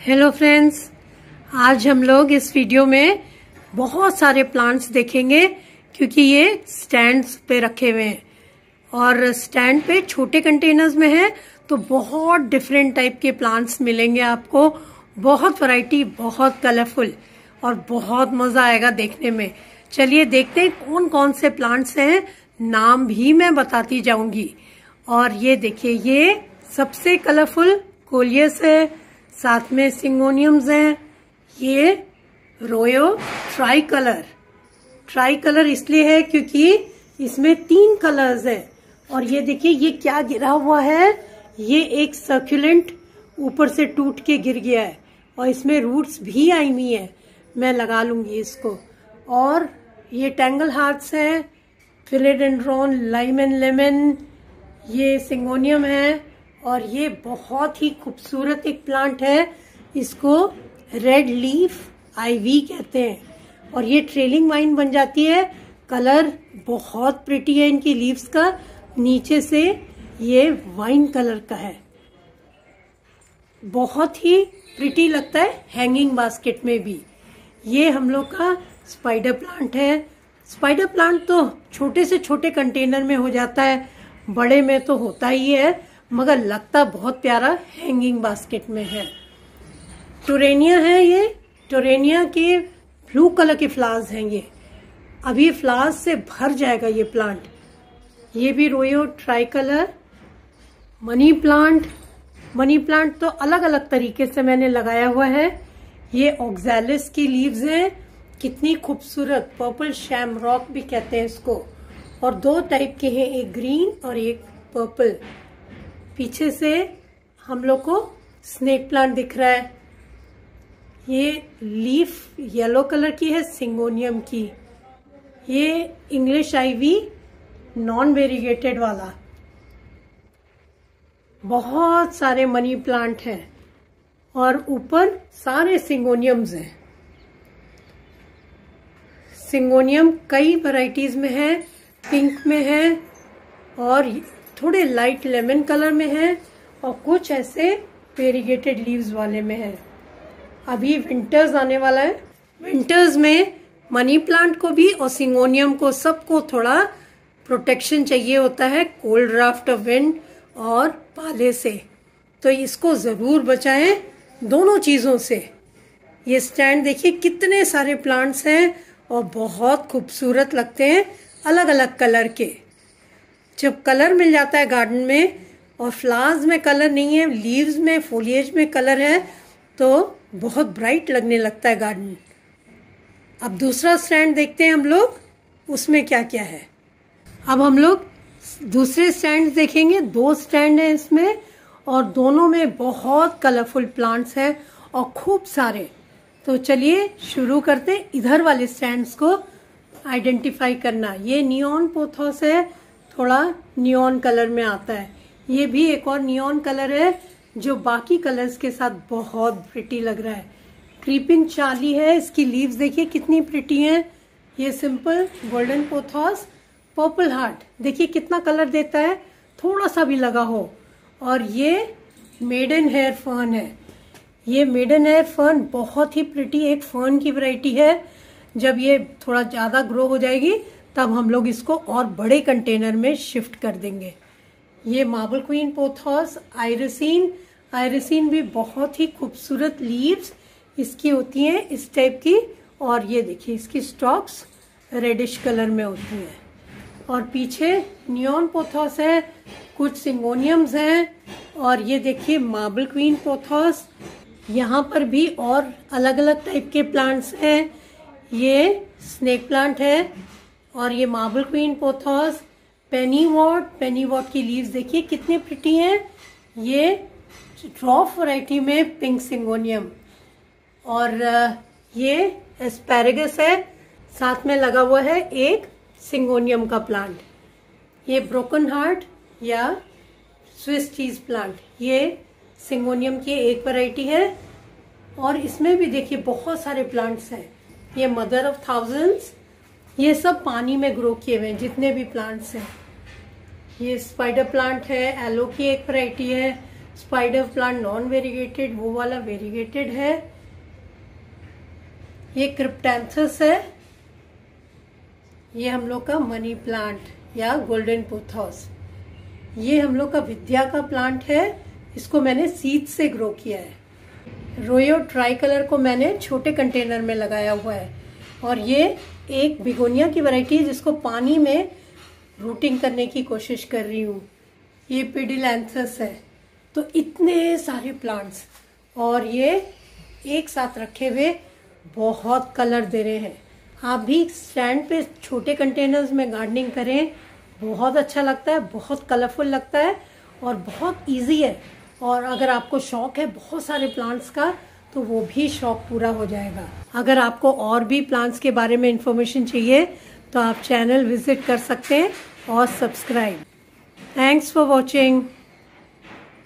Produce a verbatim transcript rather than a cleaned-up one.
Hello friends, आज हम लोग इस वीडियो में बहुत सारे प्लांट्स देखेंगे क्योंकि ये स्टैंड्स पे रखे हुए हैं और स्टैंड पे छोटे कंटेनर्स में है तो बहुत डिफरेंट टाइप के प्लांट्स मिलेंगे आपको। बहुत वैरायटी, बहुत कलरफुल और बहुत मजा आएगा देखने में। चलिए देखते हैं कौन कौन से प्लांट्स हैं, नाम भी मैं बताती जाऊंगी। और ये देखिए, ये सबसे कलरफुल कोलियस है, साथ में सिंगोनियम्स हैं। ये रोयो ट्राई कलर ट्राई कलर इसलिए है क्योंकि इसमें तीन कलर्स हैं। और ये देखिए, ये क्या गिरा हुआ है, ये एक सर्कुलेंट ऊपर से टूट के गिर गया है और इसमें रूट्स भी आई हुई है। मैं लगा लूंगी इसको। और ये टैंगल हार्ट्स हैं, फिलेडेंड्रॉन, लाइम एंड लेमन, ये सिंगोनियम है। और ये बहुत ही खूबसूरत एक प्लांट है, इसको रेड लीफ आईवी कहते हैं। और ये ट्रेलिंग वाइन बन जाती है। कलर बहुत प्रिटी है इनकी लीव्स का, नीचे से ये वाइन कलर का है, बहुत ही प्रिटी लगता है हैंगिंग बास्केट में भी। ये हम लोग का स्पाइडर प्लांट है। स्पाइडर प्लांट तो छोटे से छोटे कंटेनर में हो जाता है, बड़े में तो होता ही है, मगर लगता बहुत प्यारा हैंगिंग बास्केट में है। टोरेनिया है, ये टोरेनिया के ब्लू कलर के फ्लावर्स हैं। ये अभी फ्लावर्स से भर जाएगा ये प्लांट। ये भी रोयो tricolour. Money plant money plant तो अलग अलग तरीके से मैंने लगाया हुआ है। ये ऑक्सैलिस की लीव्स हैं, कितनी खूबसूरत, पर्पल शैमरॉक भी कहते हैं इसको। और दो टाइप के हैं, एक ग्रीन और एक पर्पल। पीछे से हम लोग को स्नेक प्लांट दिख रहा है। ये लीफ येलो कलर की है, सिंगोनियम की। ये इंग्लिश आईवी नॉन वेरीगेटेड वाला। बहुत सारे मनी प्लांट हैं और ऊपर सारे सिंगोनियम्स हैं। सिंगोनियम कई वैरायटीज में है, पिंक में है और थोड़े लाइट लेमन कलर में है और कुछ ऐसे वेरीगेटेड लीव्स वाले में है। अभी विंटर्स आने वाला है, विंटर्स में मनी प्लांट को भी और सिंगोनियम को सबको थोड़ा प्रोटेक्शन चाहिए होता है कोल्ड ड्राफ्ट ऑफ विंड और पाले से, तो इसको जरूर बचाएं दोनों चीजों से। ये स्टैंड देखिए, कितने सारे प्लांट्स हैं और बहुत खूबसूरत लगते हैं, अलग अलग कलर के। जब कलर मिल जाता है गार्डन में और फ्लावर्स में कलर नहीं है, लीव्स में, फोलिएज में कलर है, तो बहुत ब्राइट लगने लगता है गार्डन। अब दूसरा स्टैंड देखते हैं हम लोग, उसमें क्या क्या है। अब हम लोग दूसरे स्टैंड देखेंगे। दो स्टैंड हैं इसमें और दोनों में बहुत कलरफुल प्लांट्स हैं और खूब सारे। तो चलिए शुरू करते हैं इधर वाले स्टैंड्स को आइडेंटिफाई करना। ये नियॉन पोथोस है, थोड़ा नियॉन कलर में आता है। ये भी एक और नियॉन कलर है जो बाकी कलर्स के साथ बहुत प्रिटी लग रहा है। क्रीपिंग चार्ली है, इसकी लीव्स देखिए कितनी प्रिटी हैं। ये simple golden pothos. Purple heart देखिए कितना कलर देता है, थोड़ा सा भी लगा हो। और ये मेडन हेयर फर्न है। ये मेडन हेयर फर्न बहुत ही प्रिटी एक फर्न की वैरायटी है। जब ये थोड़ा ज्यादा ग्रो हो जाएगी तब हम लोग इसको और बड़े कंटेनर में शिफ्ट कर देंगे। ये marble queen pothos, iresine iresine भी बहुत ही खूबसूरत लीव्स इसकी होती हैं इस टाइप की। और ये देखिए, इसकी स्टॉक्स रेडिश कलर में होती हैं। और पीछे नियॉन पोथोस है, कुछ सिंगोनियम्स हैं। और ये देखिए मार्बल क्वीन पोथोस। यहाँ पर भी और अलग अलग टाइप के प्लांट्स हैं। ये स्नेक प्लांट है और ये marble queen pothos. Pennywort pennywort की लीव्स देखिए कितनी प्रिटी हैं। ये ड्रॉप वैरायटी में पिंक सिंगोनियम। और ये एस्पैरेगस है, साथ में लगा हुआ है एक सिंगोनियम का प्लांट। ये ब्रोकन हार्ट या स्विस चीज प्लांट, ये सिंगोनियम की एक वैरायटी है। और इसमें भी देखिए बहुत सारे प्लांट्स हैं। ये मदर ऑफ थाउजेंड्स, ये सब पानी में ग्रो किए हुए हैं जितने भी प्लांट्स हैं। ये स्पाइडर प्लांट है, एलो की एक वैरायटी है। स्पाइडर प्लांट नॉन वेरीगेटेड, वो वाला वेरीगेटेड है। ये क्रिप्टेंथस है। ये हम लोग का मनी प्लांट या गोल्डन पोथोस। ये हम लोग का विद्या का प्लांट है। इसको मैंने सीड से ग्रो किया है। रोयो ट्राई कलर को मैंने छोटे कंटेनर में लगाया हुआ है। और ये एक बिगोनिया की वैरायटी है जिसको पानी में रूटिंग करने की कोशिश कर रही हूँ। ये पेडिलैंथस है। तो इतने सारे प्लांट्स और ये एक साथ रखे हुए बहुत कलर दे रहे हैं। आप भी स्टैंड पे छोटे कंटेनर्स में गार्डनिंग करें, बहुत अच्छा लगता है, बहुत कलरफुल लगता है और बहुत इजी है। और अगर आपको शौक है बहुत सारे प्लांट्स का तो वो भी शौक पूरा हो जाएगा। अगर आपको और भी प्लांट्स के बारे में इंफॉर्मेशन चाहिए तो आप चैनल विजिट कर सकते हैं और सब्सक्राइब। Thanks for watching.